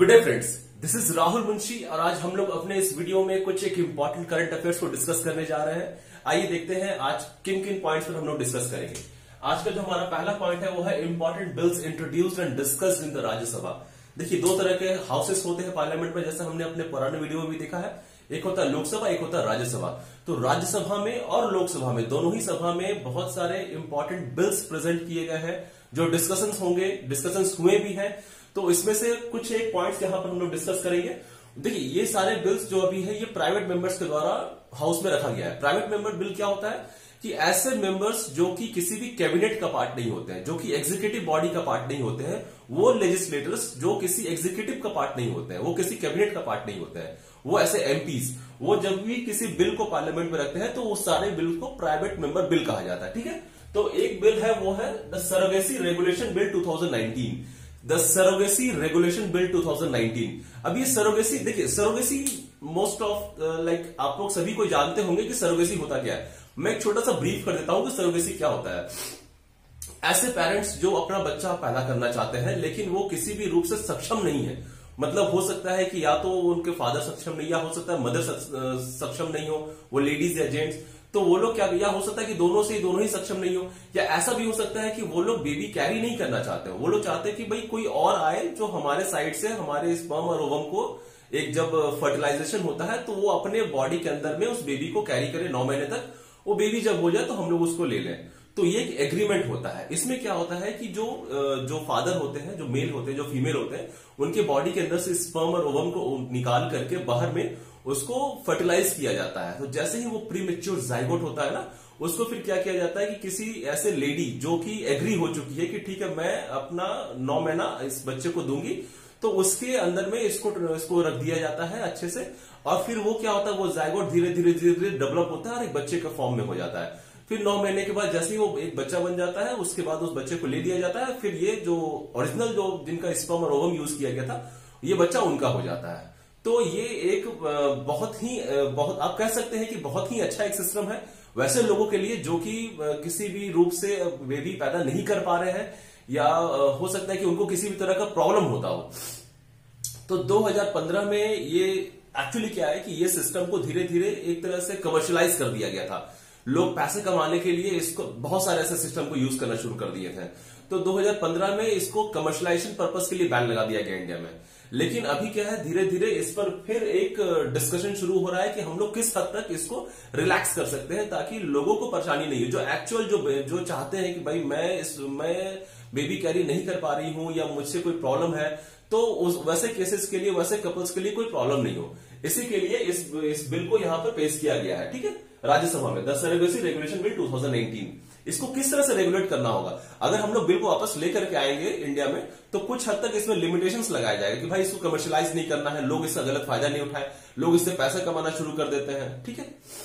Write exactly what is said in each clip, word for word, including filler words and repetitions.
Good day friends, this is Rahul Munshi और आज हम लोग अपने इस वीडियो में कुछ एक इंपॉर्टेंट करंट अफेयर्स को डिस्कस करने जा रहे हैं। आइए देखते हैं आज किन किन पॉइंट्स पर हम लोग डिस्कस करेंगे। आज का जो हमारा पहला पॉइंट है वो है important bills introduced and discussed in the Rajya Sabha. देखिए, दो तरह के हाउसेस होते हैं पार्लियामेंट में, जैसे हमने अपने पुराने वीडियो में भी देखा है। एक होता है लोकसभा, एक होता है राज्यसभा। तो राज्यसभा में और लोकसभा में, दोनों ही सभा में बहुत सारे इंपॉर्टेंट बिल्स प्रेजेंट किए गए हैं जो डिस्कशंस होंगे, डिस्कशंस हुए भी हैं। तो इसमें से कुछ एक पॉइंट्स यहां पर हम लोग डिस्कस करेंगे। देखिए, ये सारे बिल्स जो अभी है ये प्राइवेट मेंबर्स के द्वारा हाउस में रखा गया है। प्राइवेट मेंबर बिल क्या होता है कि ऐसे मेंबर्स जो कि किसी भी कैबिनेट का पार्ट नहीं होते हैं, जो कि एग्जीक्यूटिव बॉडी का पार्ट नहीं होते हैं, वो लेजिस्लेटर्स जो किसी एग्जीक्यूटिव का पार्ट नहीं होते हैं, वो किसी कैबिनेट का पार्ट नहीं होते हैं, वो ऐसे एमपीज, वो जब भी किसी बिल को पार्लियामेंट में रखते हैं तो उस सारे बिल को प्राइवेट मेंबर बिल कहा जाता है। ठीक है, तो एक बिल है वो है the surrogacy regulation bill two thousand nineteen. The surrogacy regulation bill two thousand nineteen. अब ये सरोगेसी, देखिए सरोगेसी मोस्ट ऑफ लाइक आप लोग सभी को जानते होंगे कि सरोगेसी होता क्या है। मैं एक छोटा सा ब्रीफ कर देता हूं कि सरोगेसी क्या होता है। ऐसे पेरेंट्स जो अपना बच्चा पैदा करना चाहते हैं लेकिन वो किसी भी रूप से सक्षम नहीं है, मतलब हो सकता है कि या तो उनके फादर सक्षम नहीं, या हो सकता है मदर सक्षम नहीं हो, वो लेडीज या जेंट्स, तो वो लोग क्या, या हो सकता है कि दोनों से दोनों ही सक्षम नहीं हो, या ऐसा भी हो सकता है कि वो लोग बेबी कैरी नहीं करना चाहते हो। वो लोग चाहते हैं कि भाई कोई और आए जो हमारे साइड से हमारे स्पर्म और ओवम को एक जब फर्टिलाइजेशन होता है तो वो अपने बॉडी के अंदर में उस बेबी को कैरी करे नौ महीने तक। वो बेबी जब हो जाए तो हम लोग उसको ले लें। तो ये एक एग्रीमेंट होता है। इसमें क्या होता है कि जो जो फादर होते हैं, जो मेल होते हैं, जो फीमेल होते हैं, उनके बॉडी के अंदर से स्पर्म और ओवम को निकाल करके बाहर में उसको फर्टिलाइज किया जाता है। तो जैसे ही वो प्रीमेच्योर जाइगोट होता है ना, उसको फिर क्या किया जाता है कि किसी ऐसे लेडी जो कि एग्री हो चुकी है कि ठीक है मैं अपना नौ महीना इस बच्चे को दूंगी, तो उसके अंदर में इसको इसको रख दिया जाता है अच्छे से। और फिर वो क्या होता है, वो जाइगोट धीरे धीरे धीरे धीरे डेवलप होता है और एक बच्चे के फॉर्म में हो जाता है। फिर नौ महीने के बाद जैसे ही वो एक बच्चा बन जाता है, उसके बाद उस बच्चे को ले लिया जाता है। फिर ये जो ओरिजिनल जो जिनका स्पर्म और ओवम यूज किया गया था, ये बच्चा उनका हो जाता है। तो ये एक बहुत ही बहुत आप कह सकते हैं कि बहुत ही अच्छा एक सिस्टम है वैसे लोगों के लिए जो कि किसी भी रूप से बेबी पैदा नहीं कर पा रहे हैं, या हो सकता है कि उनको किसी भी तरह का प्रॉब्लम होता हो। तो दो हज़ार पंद्रह में ये एक्चुअली क्या है कि ये सिस्टम को धीरे धीरे एक तरह से कमर्शियलाइज कर दिया गया था। लोग पैसे कमाने के लिए इसको बहुत सारे ऐसे सिस्टम को यूज करना शुरू कर दिए थे। तो दो हज़ार पंद्रह में इसको कमर्शियलाइजेशन पर्पस के लिए बैन लगा दिया गया इंडिया में। लेकिन अभी क्या है, धीरे धीरे इस पर फिर एक डिस्कशन शुरू हो रहा है कि हम लोग किस हद तक इसको रिलैक्स कर सकते हैं ताकि लोगों को परेशानी नहीं हो। जो एक्चुअल जो जो चाहते हैं कि भाई मैं इस मैं बेबी कैरी नहीं कर पा रही हूं या मुझसे कोई प्रॉब्लम है, तो उस वैसे केसेस के लिए, वैसे कपल्स के लिए कोई प्रॉब्लम नहीं हो, इसी के लिए इस इस बिल को यहां पर पेश किया गया है। ठीक है, राज्यसभा में the surrogacy regulation bill two thousand nineteen. इसको किस तरह से रेगुलेट करना होगा, अगर हम लोग बिल को वापस लेकर के आएंगे इंडिया में, तो कुछ हद तक इसमें लिमिटेशंस लगाया जाएगा कि भाई इसको कमर्शियलाइज नहीं करना है, लोग इसका गलत फायदा नहीं उठाए, लोग इससे पैसा कमाना शुरू कर देते हैं। ठीक है,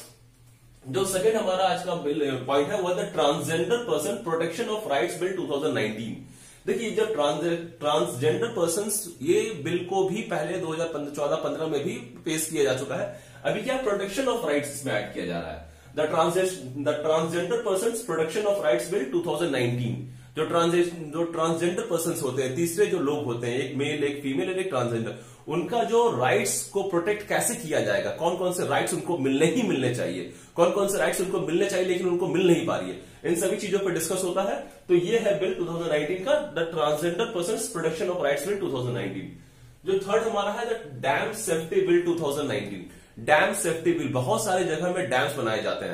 जो सेकंड हमारा आज का बिल पॉइंट है वो the transgender person protection of rights bill two thousand nineteen. देखिए, जब ट्रांसजेंडर पर्संस, ये बिल को भी पहले दो हज़ार चौदह पंद्रह में भी पेश किया जा चुका है। अभी क्या प्रोटेक्शन ऑफ राइट्स इसमें ऐड किया जा रहा है। The transgender persons protection of rights bill two thousand nineteen. जो ट्रांस जो ट्रांसजेंडर पर्संस होते हैं, तीसरे जो लोग होते हैं, एक मेल, एक फीमेल और एक ट्रांसजेंडर, उनका जो राइट्स को प्रोटेक्ट कैसे किया जाएगा, कौन कौन से राइट्स उनको मिलने ही मिलने चाहिए, कौन कौन से राइट्स उनको मिलने चाहिए लेकिन उनको मिल नहीं पा रही है, इन सभी चीजों पर डिस्कस होता है। तो ये है बिल टू थाउजेंड नाइनटीन का the transgender persons protection of rights bill two thousand nineteen. जो थर्ड हमारा है the dam safety bill two thousand nineteen. Dam safety bill, बहुत सारे जगह में डैम्स बनाए जाते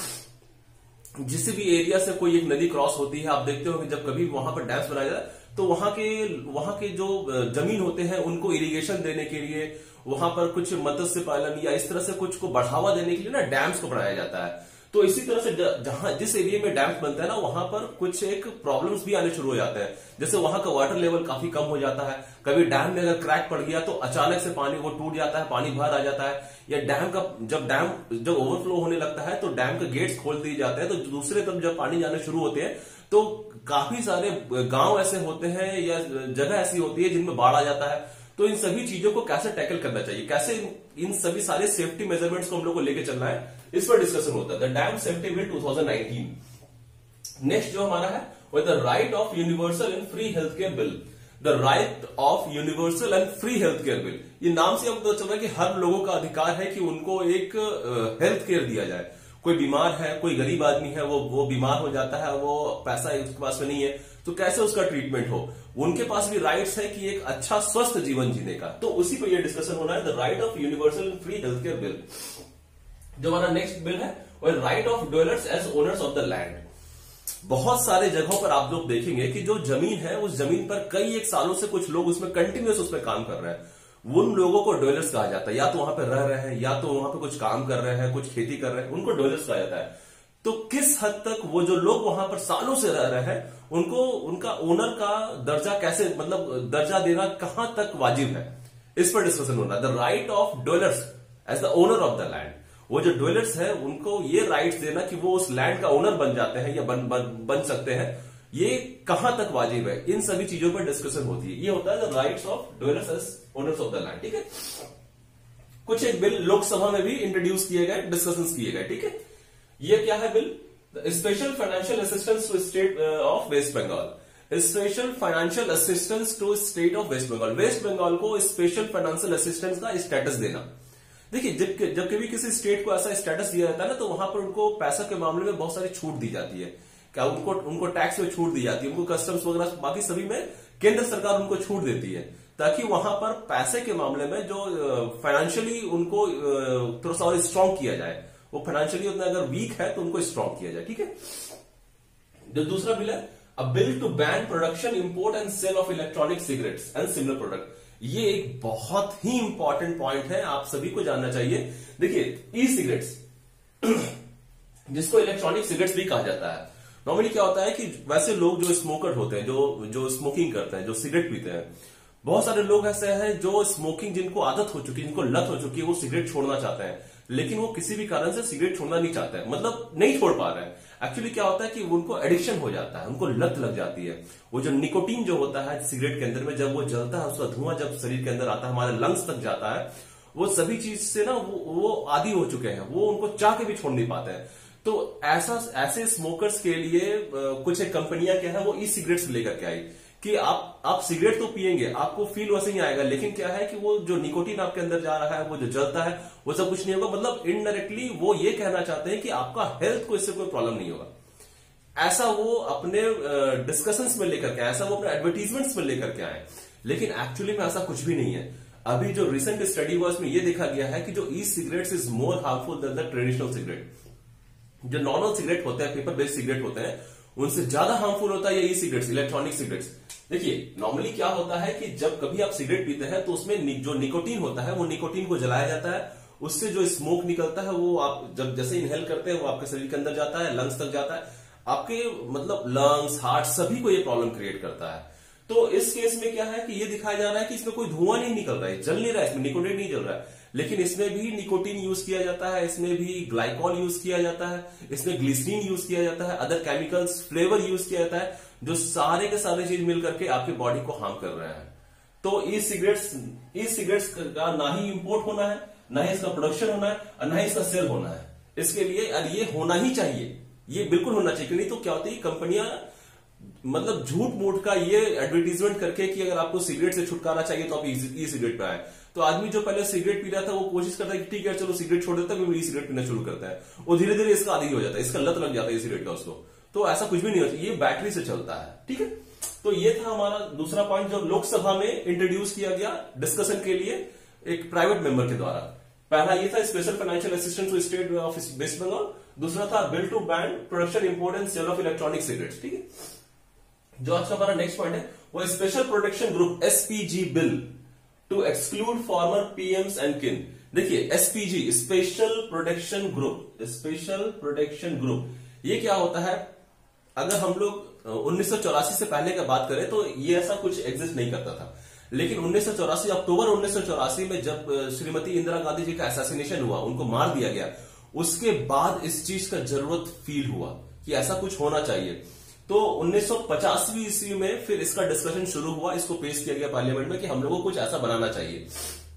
हैं। जिस भी एरिया से कोई एक नदी क्रॉस होती है, आप देखते हो कि जब कभी वहां पर डैम्स बनाया जाता है तो वहां के वहां के जो जमीन होते हैं उनको इरिगेशन देने के लिए, वहां पर कुछ मत्स्य पालन या इस तरह से कुछ को बढ़ावा देने के लिए ना डैम्स को बनाया जाता है। तो इसी तरह से जहां जिस एरिया में डैम्स बनता है ना, वहां पर कुछ एक प्रॉब्लम्स भी आने शुरू हो जाते हैं। जैसे वहां का वाटर लेवल काफी कम हो जाता है, कभी डैम में अगर क्रैक पड़ गया तो अचानक से पानी वो टूट जाता है, पानी बाहर आ जाता है, या डैम का जब डैम जब ओवरफ्लो होने लगता है तो डैम के गेट्स खोल दिए जाते हैं, तो दूसरे तरफ जब पानी जाने शुरू होते हैं तो काफी सारे गांव ऐसे होते हैं या जगह ऐसी होती है जिनमें बाढ़ आ जाता है। तो इन सभी चीजों को कैसे टैकल करना चाहिए, कैसे इन सभी सारे सेफ्टी मेजरमेंट्स को हम लोग को लेकर चलना है, इस पर डिस्कशन होता है। The dam safety bill two thousand nineteen. Next जो हमारा है वो the right of universal and free health care bill. The right of universal and free health care bill. ये नाम से हमको पता चल रहा है कि हर लोगों का अधिकार है कि उनको एक हेल्थ केयर दिया जाए। कोई बीमार है, कोई गरीब आदमी है, वो वो बीमार हो जाता है, वो पैसा उसके पास में नहीं है, तो कैसे उसका ट्रीटमेंट हो, उनके पास भी राइट्स है कि एक अच्छा स्वस्थ जीवन जीने का। तो उसी पर यह डिस्कशन होना है, the right of universal and free health care bill. जो हमारा नेक्स्ट बिल है वो right of dwellers as owners of the land. बहुत सारे जगहों पर आप लोग देखेंगे कि जो जमीन है उस जमीन पर कई एक सालों से कुछ लोग उसमें कंटिन्यूस उसमें काम कर रहे हैं, उन लोगों को ड्वेलर्स कहा जाता है। या तो वहां पर रह रहे हैं, या तो वहां पर कुछ काम कर रहे हैं, कुछ खेती कर रहे हैं, उनको ड्वेलर्स कहा जाता है। तो किस हद तक वो जो लोग वहां पर सालों से रह रहे हैं उनको उनका ओनर का दर्जा कैसे, मतलब दर्जा देना कहां तक वाजिब है, इस पर डिस्कशन होना है। The right of dwellers as the owner of the land. वो जो ड्वेलर्स है उनको ये राइट्स देना कि वो उस लैंड का ओनर बन जाते हैं या बन बन, बन सकते हैं, ये कहां तक वाजिब है, इन सभी चीजों पर डिस्कशन होती है। ये होता है the rights of dwellers as owners of the land. ठीक है, कुछ एक बिल लोकसभा में भी इंट्रोड्यूस किए गए, डिस्कशन किए गए। ठीक है, ये क्या है bill? Special financial assistance to state of West Bengal. Special financial assistance to state of West Bengal. West Bengal को स्पेशल फाइनेंशियल असिस्टेंस का स्टेटस देना। देखिए, जब जब कभी किसी स्टेट को ऐसा स्टेटस दिया जाता है ना, तो वहां पर उनको पैसा के मामले में बहुत सारी छूट दी जाती है। क्या उनको उनको टैक्स में छूट दी जाती है, उनको कस्टम्स वगैरह बाकी सभी में केंद्र सरकार उनको छूट देती है, ताकि वहां पर पैसे के मामले में जो फाइनेंशियली उनको थोड़ा सा और स्ट्रांग किया जाए। वो फाइनेंशियली उतना अगर वीक है तो उनको स्ट्रांग किया जाए। ठीक है, जो दूसरा बिल है a bill to ban production, import and sale of electronic cigarettes and similar product. ये एक बहुत ही इंपॉर्टेंट पॉइंट है, आप सभी को जानना चाहिए। देखिए, ई सिगरेट्स जिसको इलेक्ट्रॉनिक सिगरेट्स भी कहा जाता है, नॉर्मली क्या होता है कि वैसे लोग जो स्मोकर होते हैं, जो जो स्मोकिंग करते हैं, जो सिगरेट पीते हैं, बहुत सारे लोग ऐसे हैं जो स्मोकिंग जिनको आदत हो चुकी है, जिनको लत हो चुकी है, वो सिगरेट छोड़ना चाहते हैं, लेकिन वो किसी भी कारण से सिगरेट छोड़ना नहीं चाहते हैं, मतलब नहीं छोड़ पा रहे हैं। एक्चुअली क्या होता है कि उनको एडिक्शन हो जाता है, उनको लत लग जाती है। वो जो निकोटीन जो होता है सिगरेट के अंदर में, जब वो जलता है, उसका धुआं जब शरीर के अंदर आता है, हमारे लंग्स तक जाता है, वो सभी चीज से ना वो, वो आदी हो चुके हैं, वो उनको चाह के भी छोड़ नहीं पाते हैं। तो ऐसा ऐसे स्मोकर्स के लिए कुछ एक कंपनियां क्या है वो ई सिगरेट्स लेकर के आई कि आप आप सिगरेट तो पिएंगे, आपको फील वैसे ही आएगा, लेकिन क्या है कि वो जो निकोटीन आपके अंदर जा रहा है, वो जो जलता है, वो सब कुछ नहीं होगा। मतलब इनडायरेक्टली वो ये कहना चाहते हैं कि आपका हेल्थ को इससे कोई प्रॉब्लम नहीं होगा। ऐसा वो अपने डिस्कशंस में लेकर के आए, ऐसा वो अपने एडवर्टीजमेंट्स में लेकर के आए, लेकिन एक्चुअली में ऐसा कुछ भी नहीं है। अभी जो रिसेंट स्टडी हुआ उसमें यह देखा गया है कि जो e cigarettes is more harmful than the traditional cigarette. जो नॉर्मल सिगरेट होते हैं, पेपर बेस्ड सिगरेट होते हैं, उनसे ज्यादा हार्मफुल होता है ये ई सिगरेट्स, इलेक्ट्रॉनिक सिगरेट्स। देखिए, नॉर्मली क्या होता है कि जब कभी आप सिगरेट पीते हैं तो उसमें जो निकोटीन होता है, वो निकोटीन को जलाया जाता है, उससे जो स्मोक निकलता है वो आप जब जैसे इनहेल करते हैं वो आपके शरीर के अंदर जाता है, लंग्स तक जाता है, आपके मतलब लंग्स, हार्ट सभी को ये प्रॉब्लम क्रिएट करता है। तो इस केस में क्या है कि ये दिखाया जा रहा है कि इसमें कोई धुआं नहीं निकल रहा है, जल नहीं रहा है, इसमें निकोटीन नहीं जल रहा है, लेकिन इसमें भी निकोटीन यूज किया जाता है, इसमें भी ग्लाइकॉल यूज किया जाता है, इसमें ग्लिसरीन यूज किया जाता है, अदर केमिकल्स, फ्लेवर यूज किया जाता है, जो सारे के सारे चीज मिल करके आपकी बॉडी को हार्म कर रहे हैं। तो ई सिगरेट्स ई सिगरेट्स का ना ही इंपोर्ट होना है, ना ही इसका प्रोडक्शन होना है, और ना ही इसका सेल होना है। इसके लिए ये होना ही चाहिए, ये बिल्कुल होना चाहिए। नहीं तो क्या होती है, कंपनियां मतलब झूठ मूठ का ये एडवर्टीजमेंट करके कि अगर आपको सिगरेट से छुटकारा चाहिए तो आप ई सिगरेट पे आए। तो आदमी जो पहले सिगरेट पी रहा था वो कोशिश करता है कि ठीक है चलो सिगरेट छोड़ देता है, फिर ई सिगरेट पीना शुरू करता है, वो धीरे धीरे इसका आदी हो जाता है, इसका लत लग जाता है ई सिगरेट का उसको। तो ऐसा कुछ भी नहीं होता, ये बैटरी से चलता है। ठीक है, तो ये था हमारा दूसरा पॉइंट जो लोकसभा में इंट्रोड्यूस किया गया डिस्कशन के लिए एक प्राइवेट मेंबर के द्वारा। पहला ये था special financial assistance to state of West Bengal, दूसरा था bill to ban production, import and sale of electronic cigarettes. ठीक है, जो आज का हमारा नेक्स्ट पॉइंट है वो special protection group SPG bill to exclude former PMs and kin. देखिए, SPG special protection group, special protection group ये क्या होता है? अगर हम लोग उन्नीस सौ चौरासी से पहले का बात करें तो ये ऐसा कुछ एग्जिस्ट नहीं करता था, लेकिन उन्नीस सौ चौरासी अक्टूबर उन्नीस सौ चौरासी में जब श्रीमती इंदिरा गांधी जी का असैसिनेशन हुआ, उनको मार दिया गया, उसके बाद इस चीज का जरूरत फील हुआ कि ऐसा कुछ होना चाहिए। तो उन्नीस सौ पचासवीं ईस्वी में फिर इसका डिस्कशन शुरू हुआ, इसको पेश किया गया पार्लियामेंट में कि हम लोगों को कुछ ऐसा बनाना चाहिए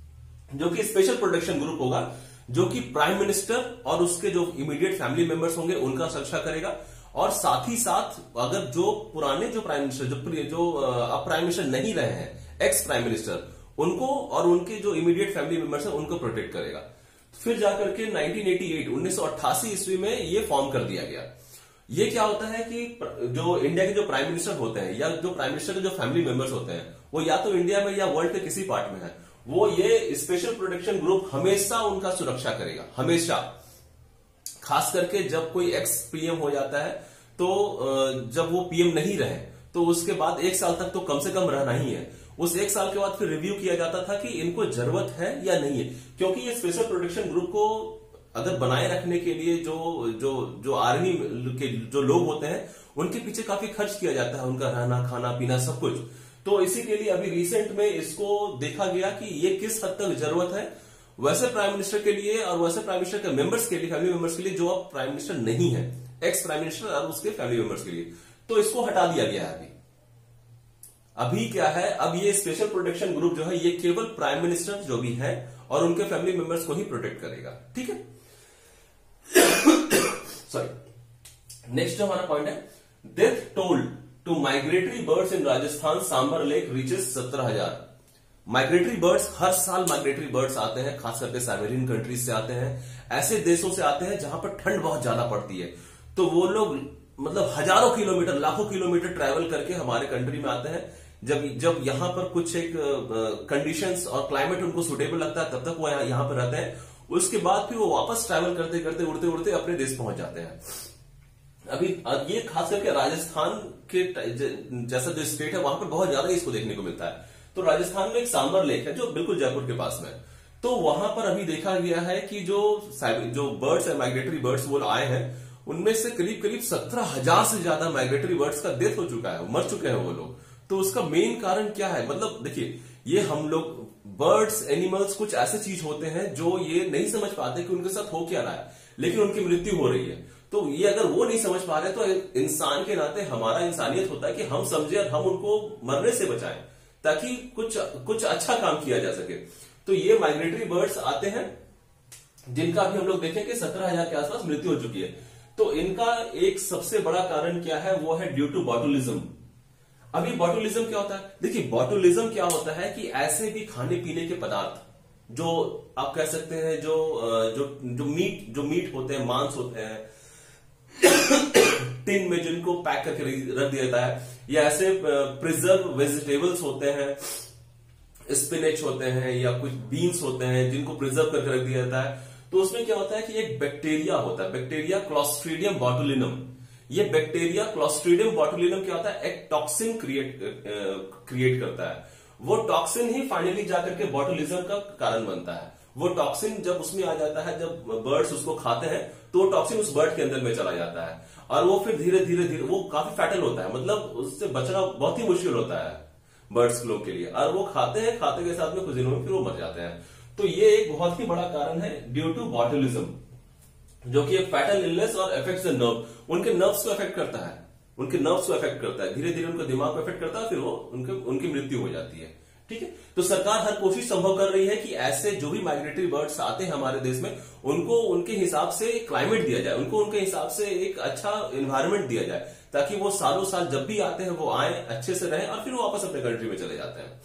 जो कि स्पेशल प्रोटेक्शन ग्रुप होगा, जो कि प्राइम मिनिस्टर और उसके जो इमीडिएट फैमिली मेंबर्स होंगे उनका सुरक्षा करेगा, और साथ ही साथ अगर जो पुराने जो प्राइम मिनिस्टर जो जो अब प्राइम मिनिस्टर नहीं रहे हैं, एक्स प्राइम मिनिस्टर, उनको और उनके जो इमीडिएट फैमिली मेंबर्स हैं उनको प्रोटेक्ट करेगा। फिर जाकर के नाइनटीन एटी एट उन्नीस सौ अट्ठासी ईस्वी में ये फॉर्म कर दिया गया। ये क्या होता है कि जो इंडिया के जो प्राइम मिनिस्टर होते हैं या जो प्राइम मिनिस्टर के जो फैमिली मेंबर्स होते हैं वो या तो इंडिया में या वर्ल्ड के किसी पार्ट में है, वो ये स्पेशल प्रोटेक्शन ग्रुप हमेशा उनका सुरक्षा करेगा, हमेशा। खास करके जब कोई एक्स पीएम हो जाता है तो जब वो पीएम नहीं रहे तो उसके बाद एक साल तक तो कम से कम रहना ही है। उस एक साल के बाद फिर रिव्यू किया जाता था कि इनको जरूरत है या नहीं है, क्योंकि ये स्पेशल प्रोटेक्शन ग्रुप को अगर बनाए रखने के लिए जो जो जो आर्मी के जो लोग होते हैं उनके पीछे काफी खर्च किया जाता है, उनका रहना खाना पीना सब कुछ। तो इसी के लिए अभी रिसेंट में इसको देखा गया कि ये किस हद तक जरूरत है वैसे प्राइम मिनिस्टर के लिए और वैसे प्राइम मिनिस्टर के मेंबर्स के लिए, फैमिली मेंबर्स के लिए जो अब प्राइम मिनिस्टर नहीं है, एक्स प्राइम मिनिस्टर और उसके फैमिली मेंबर्स के लिए। तो इसको हटा दिया गया है। अभी अभी क्या है, अब ये स्पेशल प्रोटेक्शन ग्रुप जो है ये केवल प्राइम मिनिस्टर जो भी है और उनके फैमिली मेंबर्स को ही प्रोटेक्ट करेगा। ठीक है, सॉरी। नेक्स्ट जो हमारा पॉइंट है, death toll to migratory birds in Rajasthan Sambhar lake reaches सत्रह हजार। माइग्रेटरी बर्ड्स, हर साल माइग्रेटरी बर्ड्स आते हैं, खास करके साइबेरियन कंट्रीज से आते हैं, ऐसे देशों से आते हैं जहां पर ठंड बहुत ज्यादा पड़ती है। तो वो लोग मतलब हजारों किलोमीटर लाखों किलोमीटर ट्रैवल करके हमारे कंट्री में आते हैं। जब जब यहां पर कुछ एक कंडीशंस और क्लाइमेट उनको सुटेबल लगता है तब तक वो यहां पर रहते हैं। उसके बाद फिर वो वापस ट्रैवल करते करते उड़ते उड़ते अपने देश पहुंच जाते हैं। अभी ये खास करके राजस्थान के जैसा जो स्टेट है वहां पर बहुत ज्यादा इसको देखने को मिलता है। तो राजस्थान में एक सांबर लेक है जो बिल्कुल जयपुर के पास में, तो वहां पर अभी देखा गया है कि जो जो बर्ड्स है, माइग्रेटरी बर्ड्स वो आए हैं, उनमें से करीब करीब सत्रह हजार से ज्यादा माइग्रेटरी बर्ड्स का डेथ हो चुका है, मर चुके हैं वो लोग। तो उसका मेन कारण क्या है, मतलब देखिए ये हम लोग बर्ड्स एनिमल्स कुछ ऐसे चीज होते हैं जो ये नहीं समझ पाते कि उनके साथ हो क्या रहा है, लेकिन उनकी मृत्यु हो रही है। तो ये अगर वो नहीं समझ पा रहे तो इंसान के नाते हमारा इंसानियत होता है कि हम समझे और हम उनको मरने से बचाएं ताकि कुछ कुछ अच्छा काम किया जा सके। तो ये माइग्रेटरी बर्ड्स आते हैं जिनका अभी हम लोग देखें कि सत्रह हजार के आसपास मृत्यु हो चुकी है। तो इनका एक सबसे बड़ा कारण क्या है, वो है ड्यू टू बॉटुलिज्म। अभी बॉटुलिज्म क्या होता है, देखिए बॉटुलिज्म क्या होता है कि ऐसे भी खाने पीने के पदार्थ जो आप कह सकते हैं जो जो जो मीट जो मीट होते हैं, मांस होते हैं टिन में जिनको पैक करके रख दिया जाता है, या ऐसे प्रिजर्व वेजिटेबल्स होते हैं, स्पिनच होते हैं या कुछ बीन्स होते हैं जिनको प्रिजर्व करके रख दिया जाता है। तो उसमें क्या होता है कि एक बैक्टीरिया होता है, बैक्टीरिया क्लॉस्ट्रीडियम बॉटुलिनम। ये बैक्टीरिया क्लॉस्ट्रीडियम बॉटुलिनम क्या होता है, एक टॉक्सिन क्रिएट क्रिएट करता है। वो टॉक्सिन ही फाइनली जाकर के बॉटुलिज्म का कारण बनता है। वो टॉक्सिन जब उसमें आ जाता है, जब बर्ड्स उसको खाते हैं तो वो टॉक्सिन उस बर्ड के अंदर में चला जाता है और वो फिर धीरे धीरे धीरे वो काफी फैटल होता है, मतलब उससे बचना बहुत ही मुश्किल होता है बर्ड्स लोग के लिए, और वो खाते हैं, खाते के साथ में कुछ दिनों में फिर वो मर जाते हैं। तो ये एक बहुत ही बड़ा कारण है ड्यू टू बॉटुलिज्म, जो कि एक फैटल इलनेस और अफेक्ट्स द नर्व, उनके नर्व्स को अफेक्ट करता है, उनके नर्व्स को अफेक्ट करता है, धीरे धीरे उनके दिमाग को अफेक्ट करता है, फिर वो उनके उनकी मृत्यु हो जाती है। ठीक है, तो सरकार हर कोशिश संभव कर रही है कि ऐसे जो भी माइग्रेटरी बर्ड्स आते हैं हमारे देश में उनको उनके हिसाब से क्लाइमेट दिया जाए, उनको उनके हिसाब से एक अच्छा एनवायरमेंट दिया जाए, ताकि वो सालों साल जब भी आते हैं वो आए, अच्छे से रहें और फिर वो वापस अपने कंट्री में चले जाते हैं।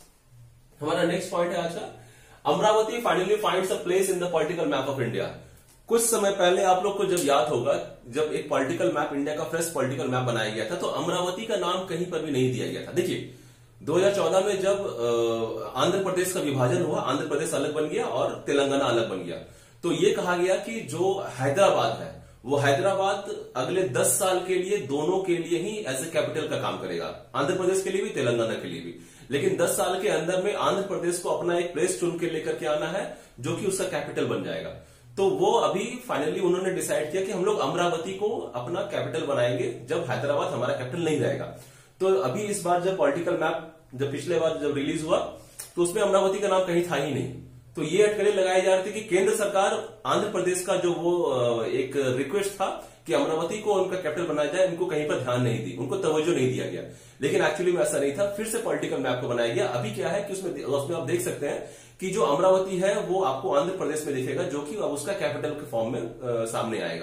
हमारा नेक्स्ट पॉइंट है आज का, Amaravati finally finds a place in the political map of India. कुछ समय पहले आप लोग को जब याद होगा, जब एक पॉलिटिकल मैप, इंडिया का फ्रेश पॉलिटिकल मैप बनाया गया था, तो अमरावती का नाम कहीं पर भी नहीं दिया गया था। देखिए दो हज़ार चौदह में जब आंध्र प्रदेश का विभाजन हुआ, आंध्र प्रदेश अलग बन गया और तेलंगाना अलग बन गया, तो ये कहा गया कि जो हैदराबाद है वो हैदराबाद अगले दस साल के लिए दोनों के लिए ही एज ए कैपिटल का काम करेगा, आंध्र प्रदेश के लिए भी तेलंगाना के लिए भी। लेकिन दस साल के अंदर में आंध्र प्रदेश को अपना एक प्लेस चुन के लेकर के आना है जो कि उसका कैपिटल बन जाएगा। तो वो अभी फाइनली उन्होंने डिसाइड किया कि हम लोग अमरावती को अपना कैपिटल बनाएंगे जब हैदराबाद हमारा कैपिटल नहीं रहेगा। तो अभी इस बार जब पॉलिटिकल मैप जब पिछले बार जब रिलीज हुआ तो उसमें अमरावती का नाम कहीं था ही नहीं। तो ये अटकलें लगाई जा रही थी कि केंद्र सरकार आंध्र प्रदेश का जो वो एक रिक्वेस्ट था कि अमरावती को उनका कैपिटल बनाया जाए, इनको कहीं पर ध्यान नहीं दी, उनको तवज्जो नहीं दिया गया। लेकिन एक्चुअली में ऐसा नहीं था, फिर से पॉलिटिकल मैप को बनाया गया। अभी क्या है कि उसमें उसमें आप देख सकते हैं कि जो अमरावती है वो आपको आंध्र प्रदेश में दिखेगा, जो कि अब उसका कैपिटल के फॉर्म में आ, सामने आएगा।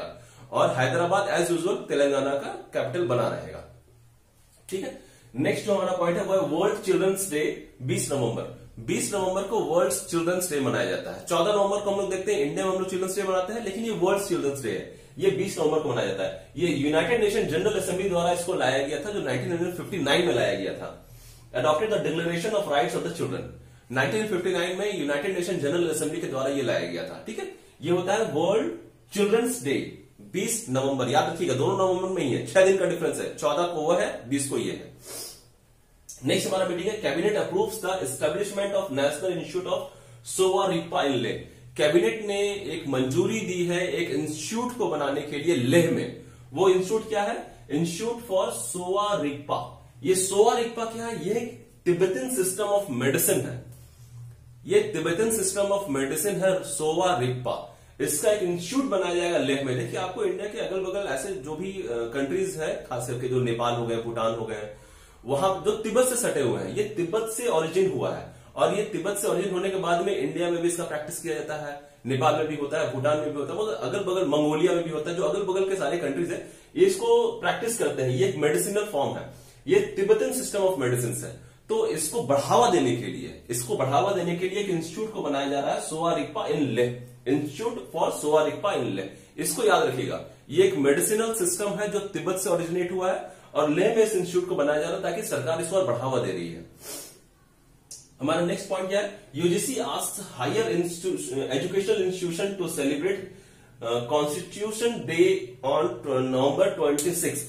और हैदराबाद एज यूजुअल तेलंगाना का कैपिटल बना रहेगा। ठीक है, नेक्स्ट जो हमारा पॉइंट है वो है वर्ल्ड चिल्ड्रंस डे बीस नवंबर। बीस नवंबर को वर्ल्ड चिल्ड्रंस डे मनाया जाता है। चौदह नवंबर को हम लोग देखते हैं इंडिया में हम लोग चिल्ड्रंस डे मनाते हैं, लेकिन ये वर्ल्ड चिल्ड्रंस डे है, ये बीस नवंबर को मनाया जाता है। ये यूनाइटेड नेशन जनरल असेंबली द्वारा इसको लाया गया था, जो नाइनटीन फिफ्टी नाइन में लाया गया था। Adopted the declaration of rights of the children, nineteen fifty nine में यूनाइटेड नेशन जनरल असेंबली के द्वारा ये लाया गया था। ठीक है, ये होता है वर्ल्ड चिल्ड्रंस डे बीस नवंबर। याद रखिएगा, दोनों नवंबर में ही है, छह दिन का डिफरेंस है, चौदह को वो है, बीस को ये है। नेक्स्ट हमारा मीटिंग है cabinet approves the establishment of national institute of Sowa Rigpa in Leh. Cabinet ने एक मंजूरी दी है एक इंस्टीट्यूट को बनाने के लिए लेह में। वो इंस्टीट्यूट क्या है? Institute for Sowa Rigpa. ये सोवा-रिग्पा क्या है? ये तिब्बतन सिस्टम ऑफ मेडिसिन है, ये तिब्बतन सिस्टम ऑफ मेडिसिन है सोवा-रिग्पा। इसका एक इंस्टीट्यूट बनाया जाएगा लेह में। देखिए, आपको इंडिया के अगल बगल ऐसे जो भी कंट्रीज है, खास करके जो नेपाल हो गए, भूटान हो गए, वहां जो तिब्बत से सटे हुए हैं, ये तिब्बत से ओरिजिन हुआ है। और ये तिब्बत से ओरिजिन होने के बाद में इंडिया में भी इसका प्रैक्टिस किया जाता है, नेपाल में भी होता है, भूटान में भी होता है, मतलब अगल बगल मंगोलिया में भी होता है। जो अगल बगल के सारे कंट्रीज है, ये इसको प्रैक्टिस करते हैं। ये एक मेडिसिनल फॉर्म है, ये तिब्बतन सिस्टम ऑफ मेडिसिन है। तो इसको बढ़ावा देने के लिए इसको बढ़ावा देने के लिए एक इंस्टीट्यूट को बनाया जा रहा है Sowa Rigpa in Leh, institute for Sowa Rigpa in Leh. इसको याद रखिएगा, ये एक मेडिसिनल सिस्टम है जो तिब्बत से ओरिजिनेट हुआ है और लेह में इस इंस्टीट्यूट को बनाया जा रहा है ताकि सरकार इसको और बढ़ावा दे रही है। हमारा नेक्स्ट पॉइंट क्या है? UGC asked higher educational institution to celebrate constitution day on November twenty six.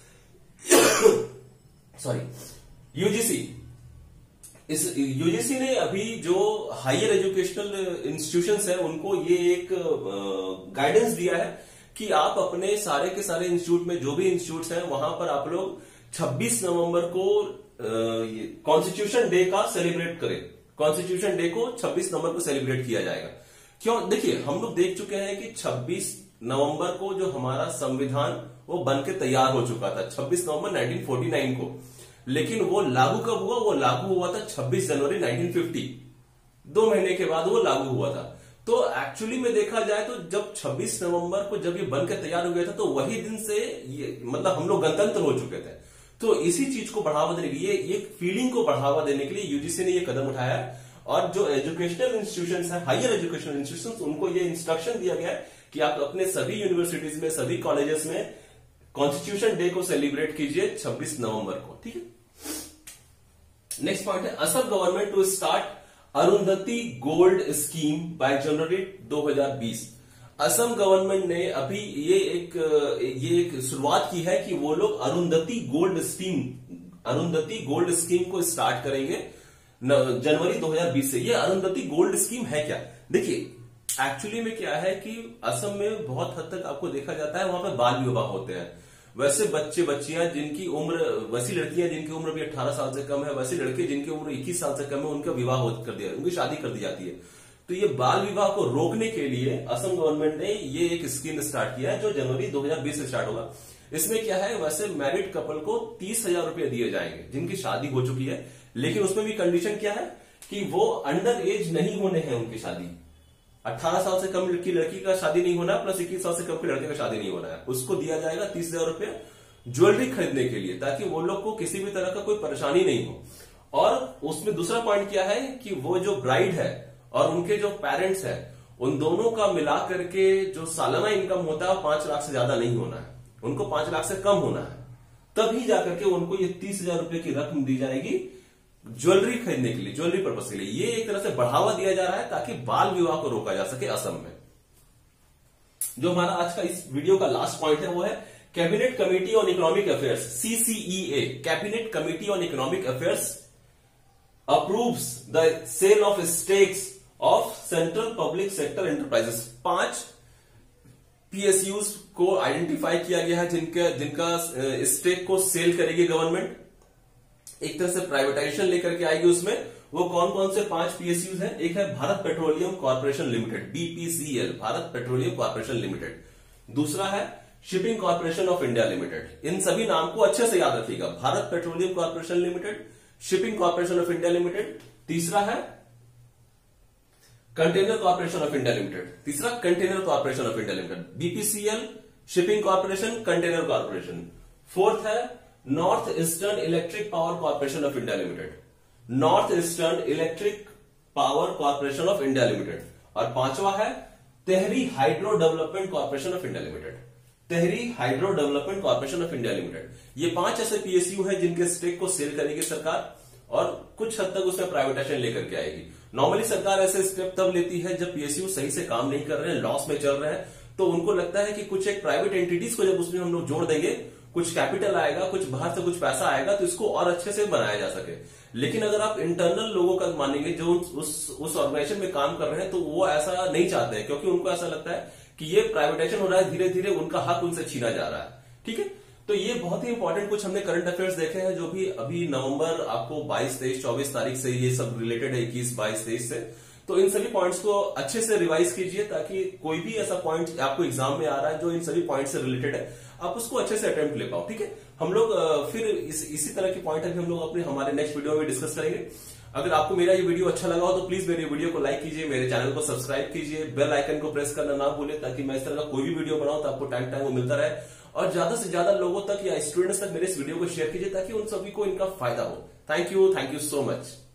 Sorry, UGC इस यूजीसी ने अभी जो हायर एजुकेशनल इंस्टीट्यूशंस है उनको ये एक गाइडेंस uh, दिया है कि आप अपने सारे के सारे इंस्टीट्यूट में, जो भी इंस्टीट्यूट्स हैं, वहां पर आप लोग छब्बीस नवंबर को कॉन्स्टिट्यूशन डे का सेलिब्रेट करें। कॉन्स्टिट्यूशन डे को छब्बीस नवंबर को सेलिब्रेट किया जाएगा। क्यों? देखिए, हम लोग देख चुके हैं कि छब्बीस नवंबर को जो हमारा संविधान वो बन के तैयार हो चुका था, छब्बीस नवंबर नाइनटीन फोर्टी नाइन को। लेकिन वो लागू कब हुआ? वो लागू हुआ था छब्बीस जनवरी नाइनटीन फिफ्टी, दो महीने के बाद वो लागू हुआ था। तो एक्चुअली में देखा जाए तो जब छब्बीस नवंबर को जब ये बनकर तैयार हो गया था, तो वही दिन से ये मतलब हम लोग गणतंत्र हो चुके थे। तो इसी चीज को बढ़ावा देने के लिए, एक फीलिंग को बढ़ावा देने के लिए यूजीसी ने ये कदम उठाया है। और जो एजुकेशनल इंस्टीट्यूशंस है, हायर एजुकेशनल इंस्टीट्यूशंस, उनको ये इंस्ट्रक्शन दिया गया है कि आप अपने सभी यूनिवर्सिटीज में, सभी कॉलेजेस में कॉन्स्टिट्यूशन डे को सेलिब्रेट कीजिए छब्बीस नवंबर को। ठीक है, नेक्स्ट पॉइंट है Assam government to start Arundhati gold scheme by जनवरी दो हज़ार बीस। असम गवर्नमेंट ने अभी ये एक ये एक शुरुआत की है कि वो लोग Arundhati gold scheme Arundhati gold scheme को स्टार्ट करेंगे जनवरी दो हज़ार बीस से। ये अरुंधति गोल्ड स्कीम है क्या? देखिए, एक्चुअली में क्या है कि असम में बहुत हद तक आपको देखा जाता है वहां पर बाल विवाह होते हैं। वैसे बच्चे बच्चियां जिनकी उम्र, वैसी लड़कियां जिनकी उम्र भी अठारह साल से कम है, वैसे लड़के जिनकी उम्र इक्कीस साल से कम है, उनका विवाह कर दिया, उनकी शादी कर दी जाती है। तो ये बाल विवाह को रोकने के लिए असम गवर्नमेंट ने ये एक स्कीम स्टार्ट किया है जो जनवरी दो हज़ार बीस से स्टार्ट होगा। इसमें क्या है, वैसे मैरिड कपल को तीस हजार रुपये दिए जाएंगे जिनकी शादी हो चुकी है, लेकिन उसमें भी कंडीशन क्या है कि वो अंडर एज नहीं होने हैं उनकी शादी। अठारह साल से कम की लड़की का शादी नहीं होना, प्लस इक्कीस साल से कम के लड़के का शादी नहीं होना है। उसको दिया जाएगा तीस हजार रुपये ज्वेलरी खरीदने के लिए, ताकि वो लोग को किसी भी तरह का कोई परेशानी नहीं हो। और उसमें दूसरा पॉइंट क्या है कि वो जो ब्राइड है और उनके जो पेरेंट्स है, उन दोनों का मिला करके जो सालाना इनकम होता है पांच लाख से ज्यादा नहीं होना है, उनको पांच लाख से कम होना है। तभी जाकर के उनको ये तीस हजार रुपए की रकम दी जाएगी ज्वेलरी खरीदने के लिए, ज्वेलरी पर्पज के लिए। ये एक तरह से बढ़ावा दिया जा रहा है ताकि बाल विवाह को रोका जा सके असम में। जो हमारा आज का इस वीडियो का लास्ट पॉइंट है वो है cabinet committee on economic affairs, CCEA, cabinet committee on economic affairs approves the sale of stakes of central public sector enterprises. पांच पीएसयूज को आइडेंटिफाई किया गया है जिनके जिनका स्टेक को सेल करेगी गवर्नमेंट, एक तरह से प्राइवेटाइजेशन लेकर के आएगी। उसमें वो कौन कौन से पांच पीएसयूज हैं? एक है Bharat Petroleum Corporation Limited, BPCL, Bharat Petroleum Corporation Limited. दूसरा है Shipping Corporation of India Limited. इन सभी नाम को अच्छे से याद रखिएगा, Bharat Petroleum Corporation Limited, Shipping Corporation of India Limited. तीसरा है Container Corporation of India Limited, तीसरा Container Corporation of India Limited. BPCL, Shipping Corporation, Container Corporation. Fourth है North Eastern Electric Power Corporation of India Limited, North Eastern Electric Power Corporation of India Limited. और पांचवा है Tehri Hydro Development Corporation of India Limited, Tehri Hydro Development Corporation of India Limited. ये पांच ऐसे PSU है जिनके stake को सेल करेगी सरकार और कुछ हद तक उसमें प्राइवेटाइजेशन लेकर के आएगी। नॉर्मली सरकार ऐसे स्टेप तब लेती है जब पीएसयू सही से काम नहीं कर रहे हैं, लॉस में चल रहे हैं, तो उनको लगता है कि कुछ एक प्राइवेट एंटिटीज को जब उसमें हम लोग जोड़ देंगे, कुछ कैपिटल आएगा, कुछ बाहर से कुछ पैसा आएगा, तो इसको और अच्छे से बनाया जा सके। लेकिन अगर आप इंटरनल लोगों का मानेंगे जो उस उस ऑर्गेनाइजेशन में काम कर रहे हैं, तो वो ऐसा नहीं चाहते हैं, क्योंकि उनको ऐसा लगता है कि ये प्राइवेटाइजेशन हो रहा है, धीरे धीरे उनका हक उनसे छीना जा रहा है। ठीक है, तो ये बहुत ही इंपॉर्टेंट कुछ हमने करंट अफेयर्स देखे हैं जो भी अभी नवंबर आपको बाईस, तेईस, चौबीस तारीख से ये सब रिलेटेड है, इक्कीस, बाईस, तेईस से। तो इन सभी पॉइंट्स को अच्छे से रिवाइज कीजिए ताकि कोई भी ऐसा पॉइंट आपको एग्जाम में आ रहा है जो इन सभी पॉइंट से रिलेटेड है, आप उसको अच्छे से अटेम्प्ट ले पाओ। ठीक है, हम लोग फिर इस, इसी तरह के पॉइंट अभी हम लोग अपने हमारे नेक्स्ट वीडियो में डिस्कस करेंगे। अगर आपको मेरा ये वीडियो अच्छा लगा हो तो प्लीज मेरे वीडियो को लाइक कीजिए, मेरे चैनल को सब्सक्राइब कीजिए, बेल आइकन को प्रेस करना ना भूलें ताकि मैं इस तरह का कोई भी वीडियो बनाऊं तो आपको टाइम टाइम वो मिलता रहे। और ज्यादा से ज्यादा लोगों तक या स्टूडेंट्स तक मेरे इस वीडियो को शेयर कीजिए ताकि उन सभी को इनका फायदा हो। Thank you, thank you so much.